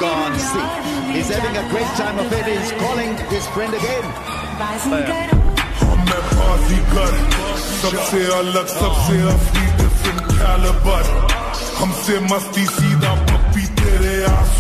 gone. See, he's having a great time of it. He's calling his friend again. सबसे अलग सबसे असली different calibre हमसे मस्ती सीधा पप्पी तेरे आंसू